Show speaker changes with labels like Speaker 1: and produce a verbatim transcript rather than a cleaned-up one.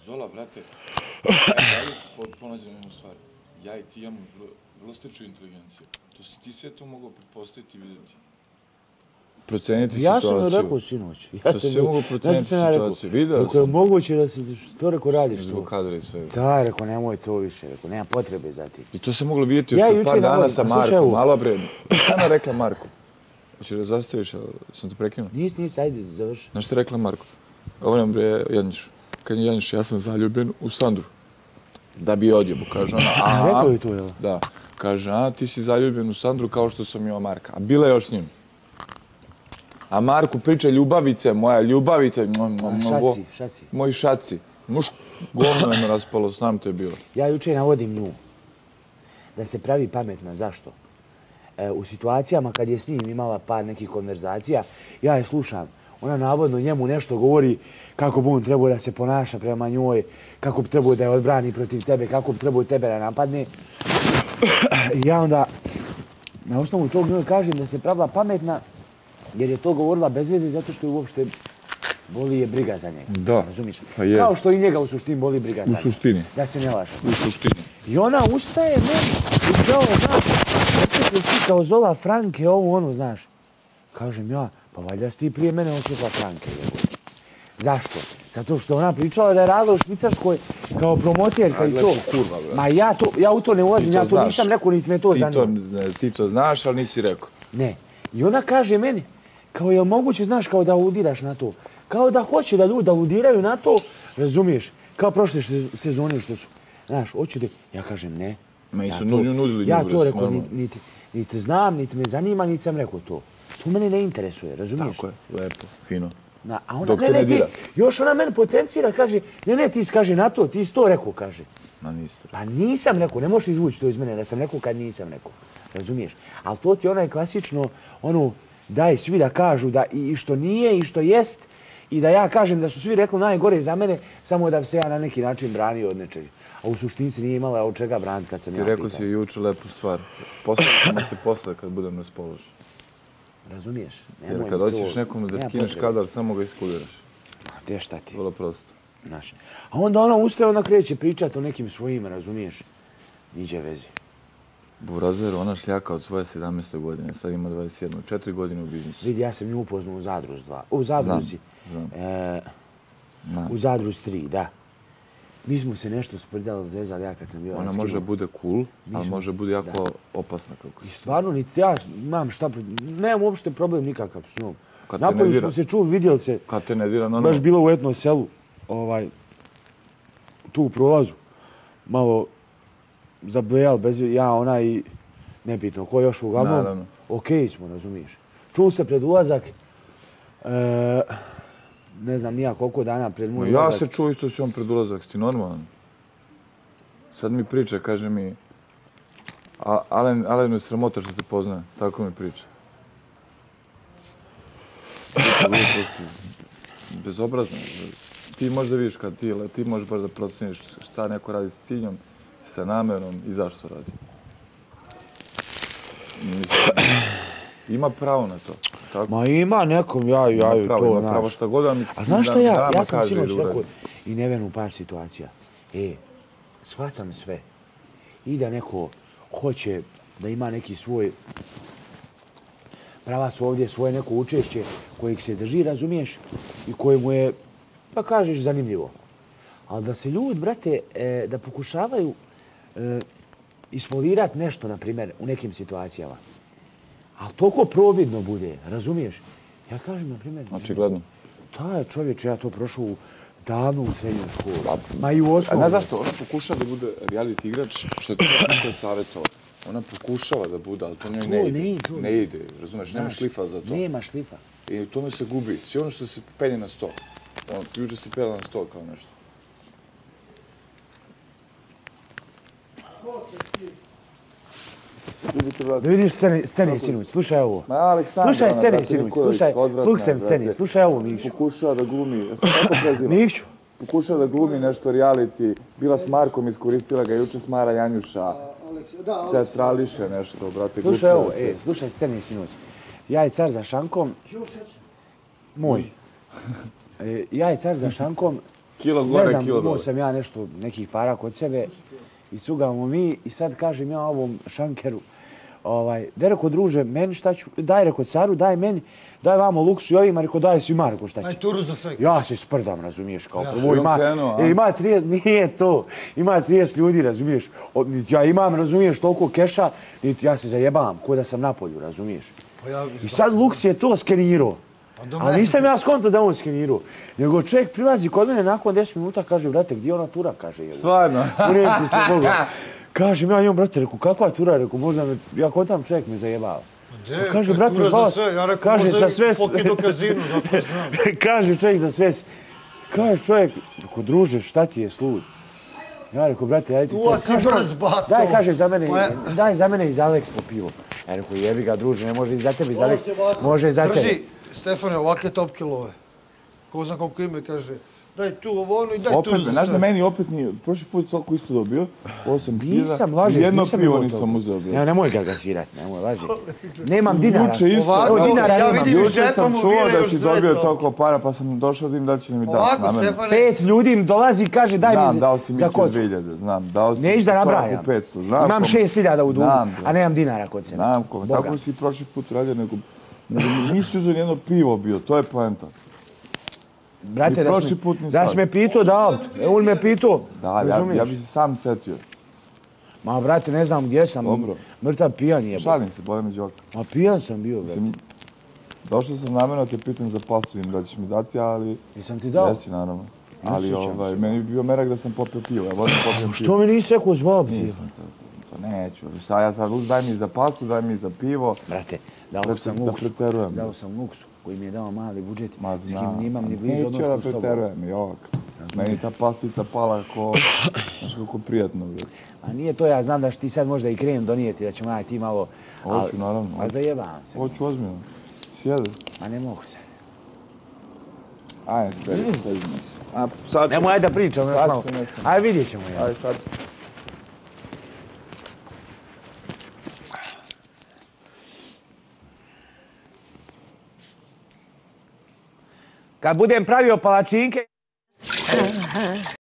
Speaker 1: Zola, brate, ja ti ponađem jednu stvar. Ja i ti imamo vrlo sličnu inteligenciju. To si ti sve to mogao pretpostaviti i vidjeti. Proceniti situaciju.
Speaker 2: Ja sam joj rekao sinoć.
Speaker 1: To si sve mogao proceniti situaciju. Vidio sam.
Speaker 2: Ako je moguće da si to rekao radiš to.
Speaker 1: Zbog kadra i sve.
Speaker 2: Da, rekao, nemoj to više. Rekao, nema potrebe za ti.
Speaker 1: I to se moglo vidjeti još kod par dana sa Markom. Malo bre. Šta je rekla Marko? Hoćeš da zastaviš, sam te prekinuo?
Speaker 2: Nis, nis, ajde, završi.
Speaker 1: Znaš šta je rekla Marko? Ovo nam bre, Janjiš. Kad je Janjiš, ja sam zaljubljen u Sandru. Da bi odjebu, kaže ona.
Speaker 2: A, rekao je to, jel?
Speaker 1: Da. Kaže, a ti si zaljubljen u Sandru kao što sam imao Marka. A bila je još s njim. A Marku priča ljubavice, moja ljubavice.
Speaker 2: Šaci, šaci.
Speaker 1: Moji šaci. Muš govno je me raspalo, znam te je bilo.
Speaker 2: Ja juče navodim nju da se pravi pametna. Zašto? U situacijama kad je s njim imala par nekih konverzacija, ja je slušam. Ona navodno njemu nešto govori kako bi on trebao da se ponaša prema njoj, kako bi trebao da je odbrani protiv tebe, kako bi trebao tebe da napadne. I ja onda na osnovu tog njoj kažem da se pravila pametna jer je to govorila bez veze zato što je uopšte boli je briga za njega.
Speaker 1: Da,
Speaker 2: razumiješ?
Speaker 1: Pa jest.
Speaker 2: Kao što i njega u suštini boli briga za njega.
Speaker 1: U suštini.
Speaker 2: Da se ne lažem.
Speaker 1: U suštini.
Speaker 2: I ona ustaje meni i kao, znaš, opet ti kao Zola Franke, ovo ono, znaš. Kažem ja, pa valjda si ti prije mene osjetila Franke. Zašto? Zato što ona pričala da je radila u Švicarskoj kao promoterka i to.
Speaker 1: Kurva, brate.
Speaker 2: Ma ja, to, ja u to ne ulazim, ja to nisam rekao, niti me to zanima.
Speaker 1: Ti to znaš, ali nisi rekao.
Speaker 2: Ne. I ona kaže meni, kao je moguće, znaš, kao da aludiraš na to. Kao da hoće da ljudi aludiraju na to, razumiješ? Kao prošle sezone što su. Znaš, hoću da... Ja kažem ne.
Speaker 1: Ma i su nudili
Speaker 2: ja to rekao, niti, niti znam, niti me zanima, niti sam rekao to. To mene ne interesuje, razumiješ?
Speaker 1: Tako je, lepo, fino.
Speaker 2: Na, a onda, ne, ne, ti, još ona mene potencira, kaže, ne, ne, ti skaže na to, ti si to rekao, kaže.
Speaker 1: Ma niste.
Speaker 2: Pa nisam rekao, ne možeš izvući to iz mene, da sam rekao kad nisam rekao. Razumiješ? Ali to ti onaj klasično, ono, daj svi da kažu da i što nije i što jest i da ja kažem da su svi rekli najgore za mene, samo da bi se ja na neki način branio od nečega. A u suštini se nije imala od čega braniti kad sam ja pitao.
Speaker 1: Ti rekao si juče lepu stvar. Postavit ćemo se posle kad budem raspoložen.
Speaker 2: Razumiješ?
Speaker 1: Jer kad hoćeš nekom da skineš kadar, samo ga iskuliraš.
Speaker 2: A te šta ti?
Speaker 1: Vrlo prosto.
Speaker 2: Znaš. A onda ona ustaje, ona kreće pričati o nekim svojima, razumiješ? Niđe vezi.
Speaker 1: Burazer, ona šljaka od svoje sedamnaeste godine, sad ima dvadeset jednu, četiri godine u biznisu.
Speaker 2: Vidi, ja sam nju upoznao u Zadruzi dva. U Zadruzi.
Speaker 1: Znam,
Speaker 2: znam. U Zadruzi tri, da. Mi smo se nešto sprdali, zezali ja kad sam bio...
Speaker 1: Ona može bude cool, ali može bude jako opasna.
Speaker 2: I stvarno, niti ja imam šta... Nemam uopšte problem nikakav s njom. Napolju smo se čuli, vidjeli se...
Speaker 1: Kad te ne dira, normalno.
Speaker 2: Baš bilo u etnom selu, tu u prolazu. Malo zablejal, bez ja, ona i... Nebitno, ko još uglavnom... Okej smo, razumiješ. Čuli se pred ulazak... Ne znam nija koliko dana pred moj ulazak.
Speaker 1: Ja se čuo isto s njom pred ulazak, ti normalan. Sad mi priča, kaže mi... Alenu je sramota što te poznaje, tako mi priča. Bezobrazno. Ti možeš da vidiš kad ti, ali ti možeš baš da proceniš šta neko radi s ciljom, sa namerom i zašto radi. Ima pravo na to.
Speaker 2: Ma ima nekom, ja ju to, znaš.
Speaker 1: Ima pravo šta god vam
Speaker 2: A znaš šta ja, ja sam sinoć rekao i Nevenu u par situacija. E, shvatam sve. I da neko hoće da ima neki svoj pravac ovdje, svoje neko učešće kojeg se drži, razumiješ, i koje mu je, pa kažeš, zanimljivo. Ali da se ljudi, brate, da pokušavaju isfolirati nešto, na primjer, u nekim situacijama, ali toliko providno bude, razumiješ? Ja kažem, na primjer...
Speaker 1: Očigledno.
Speaker 2: Da, čovječe, ja to prošao davno u srednjoj školu. Ma i u osnovu.
Speaker 1: A ne zašto? Ona pokušava da bude reality igrač, što je to neko je savjetovao. Ona pokušava da bude, ali to njoj ne ide. Ne ide, razumiješ? Nema šlifa za to.
Speaker 2: Nema šlifa.
Speaker 1: I u tome se gubi. Sve ono što se penje na sto. Juče se pela na sto kao nešto.
Speaker 2: Da vidiš scene, sinuć, slušaj ovo. Slušaj scene, sinuć, slušaj scene, slušaj ovo, Miću.
Speaker 1: Pokušava da glumi, ja sam tako preziva.
Speaker 2: Miću.
Speaker 1: Pokušava da glumi nešto reality, bila s Markom, iskoristila ga juče s Mara Janjuša. Teatrališe nešto, brate.
Speaker 2: Slušaj ovo, e, slušaj scene, sinuć. Ja i car za šankom, moj. Ja i car za šankom
Speaker 1: Kilo
Speaker 2: Ne
Speaker 1: gore,
Speaker 2: znam,
Speaker 1: kilo
Speaker 2: imao
Speaker 1: dole.
Speaker 2: sam ja nešto, nekih para kod sebe i cugamo mi i sad kažem ja ovom šankeru, ovaj, daj reko druže, meni šta ću, daj reko caru, daj meni, daj vamo luksu i ovima, reko daj svima, reko šta će.
Speaker 3: Daj turu za sve.
Speaker 2: Ja se sprdam, razumiješ, kao prvo
Speaker 1: I on
Speaker 2: ima,
Speaker 1: krenuo, a?
Speaker 2: e, ima trideset, nije to, ima trideset ljudi, razumiješ. O, niti ja imam, razumiješ, toliko keša, niti ja se zajebavam, ko da sam na polju, razumiješ.
Speaker 3: Pa ja-
Speaker 2: I sad Luks je to skenirao.
Speaker 3: Pa do
Speaker 2: Ali
Speaker 3: mene.
Speaker 2: nisam ja skonto da on skenirao. Nego čovjek prilazi kod mene nakon deset minuta, kaže, brate, gdje je ona tura, kaže. Je.
Speaker 1: Stvarno.
Speaker 2: Unem ti se Boga. Kažem ja njom, brate, reku, kakva tura, reku, možda me, ja kod tam čovjek me zajebava.
Speaker 3: Gdje?
Speaker 2: Pa kaže,
Speaker 3: Pa
Speaker 2: brate,
Speaker 3: tura za
Speaker 2: zvao
Speaker 3: sve. Ja rekao,
Speaker 2: kaže,
Speaker 3: možda
Speaker 2: za
Speaker 3: i
Speaker 2: sve...
Speaker 3: pokid u kazinu, zato znam.
Speaker 2: Kaže čovjek za sve... Kaže čovjek, reku, druže, šta ti je slud? Ja rekao, brate, daj ti...
Speaker 3: Ua, si
Speaker 2: Kaže on,
Speaker 3: brz, bato.
Speaker 2: Daj, kaže, za mene,
Speaker 3: Pa ja-
Speaker 2: daj za mene i za Alex po pivo. Ja rekao, jebi ga, druže, ne može i za tebe i za Alex. Može i za tebe.
Speaker 3: Drži, Stefane, ovakve top kilove. Ko zna koliko ime, kaže, daj tu ovo ono i daj
Speaker 1: Opet,
Speaker 3: tu za
Speaker 1: znaš da
Speaker 3: sve.
Speaker 1: meni opet nije, prošli put toliko isto dobio, osam hiljada,
Speaker 2: Nisam, lažeš,
Speaker 1: jedno
Speaker 2: nisam
Speaker 1: pivo
Speaker 2: imao
Speaker 1: nisam
Speaker 2: toliko.
Speaker 1: uzeo bio.
Speaker 2: Ja, nemoj ga gasirat, nemoj, laži. Nemam dinara.
Speaker 1: Juče isto.
Speaker 2: Evo,
Speaker 3: Ovako,
Speaker 2: dinara
Speaker 3: ja
Speaker 2: nemam.
Speaker 3: vidim-
Speaker 1: Juče
Speaker 3: džepa
Speaker 1: sam
Speaker 3: mu
Speaker 1: čuo
Speaker 3: vire
Speaker 1: da
Speaker 3: još
Speaker 1: si
Speaker 3: sve
Speaker 1: dobio
Speaker 3: to.
Speaker 1: toliko para, pa sam došao da im da će mi dati.
Speaker 3: Ovako,
Speaker 1: namjerno.
Speaker 3: Stefane,
Speaker 2: Pet ljudi im dolazi i kaže daj
Speaker 1: Znam,
Speaker 2: mi
Speaker 1: dao
Speaker 2: za,
Speaker 1: si mi
Speaker 2: za
Speaker 1: ti
Speaker 2: kocu.
Speaker 1: dvije hiljade, znam. Dao si
Speaker 2: Neću da
Speaker 1: čovjeku
Speaker 2: nabrajam.
Speaker 1: petsto, znam.
Speaker 2: Imam
Speaker 1: kom-
Speaker 2: šest hiljada u dugu,
Speaker 1: Znam, bre.
Speaker 2: a nemam dinara kod sebe.
Speaker 1: Znam kome,
Speaker 2: Boga.
Speaker 1: tako si i prošli put radio, nego, nego nisi uzeo nijedno pivo bio, to je poenta.
Speaker 2: Brate,
Speaker 1: Ni
Speaker 2: da
Speaker 1: prošli
Speaker 2: si,
Speaker 1: put, ni
Speaker 2: da
Speaker 1: sad.
Speaker 2: si me pitao da, evo li me pitao,
Speaker 1: Da, ja,
Speaker 2: razumiješ?
Speaker 1: ja bi se sam setio.
Speaker 2: Ma, brate, ne znam gdje sam,
Speaker 1: Dobro.
Speaker 2: mrtav pijan je.
Speaker 1: Šalim se, bolje mi džoka.
Speaker 2: Ma, pijan sam bio, brate.
Speaker 1: Mislim, došao sam namjerno te pitam za pastu im da ćeš mi dati, ali...
Speaker 2: Jesam ti dao?
Speaker 1: Jesi, naravno.
Speaker 2: Ne
Speaker 1: Ali
Speaker 2: sjećam
Speaker 1: ovaj,
Speaker 2: se.
Speaker 1: meni bi bio merak da sam popio pivo, ja volim popijem pivo.
Speaker 2: Što mi nisi rekao zvao pivo?
Speaker 1: Nisam, to, to, to neću. Sad ja sad, daj mi za pastu, daj mi za pivo.
Speaker 2: Brate, dao
Speaker 1: Da-
Speaker 2: sam
Speaker 1: da
Speaker 2: Luksu,
Speaker 1: preterujem.
Speaker 2: dao sam Luksu, koji mi je dao mali budžet,
Speaker 1: Ma
Speaker 2: s
Speaker 1: znam.
Speaker 2: kim nimam ni blizu
Speaker 1: Neću
Speaker 2: odnos
Speaker 1: ja da
Speaker 2: ko s tobom.
Speaker 1: preterujem, jok. Meni ta pastica pala ko, znaš kako prijatno. bre.
Speaker 2: A nije to, ja znam da ću ti sad možda i krem donijeti, da ćemo ja i ti malo... al-
Speaker 1: Hoću, naravno.
Speaker 2: Ma zajebavam se.
Speaker 1: Hoću ozbiljno. Sjedi.
Speaker 2: Ma ne mogu se.
Speaker 1: Ajde, sedi, sedi se. A, sad ću-
Speaker 2: Nemoj, ajde da pričamo još
Speaker 1: Sad
Speaker 2: malo.
Speaker 1: ću nešto.
Speaker 2: Ajde, vidjet ćemo ja.
Speaker 1: Ajde, sad.
Speaker 2: Kad budem pravio palačinke...